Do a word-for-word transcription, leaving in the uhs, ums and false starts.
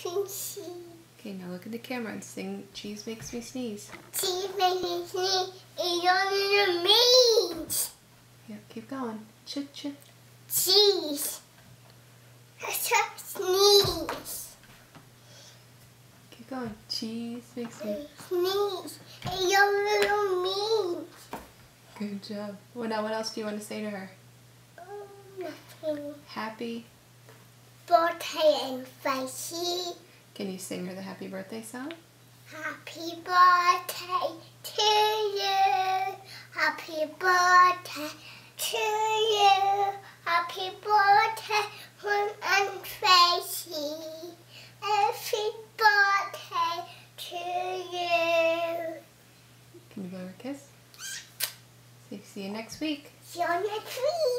Okay, now look at the camera and sing Cheese Makes Me Sneeze. Cheese makes me sneeze. It only means. Yeah, keep going. Chit chit. Cheese. Sneeze. Keep going. Cheese makes me sneeze. It only means. Good job. Well, now what else do you want to say to her? Oh, nothing. Happy Birthday and Tracy. Can you sing her the happy birthday song? Happy birthday to you. Happy birthday to you. Happy birthday from Aunt Tracy. Happy birthday to you. Can you give her a kiss? See, see you next week. See you next week.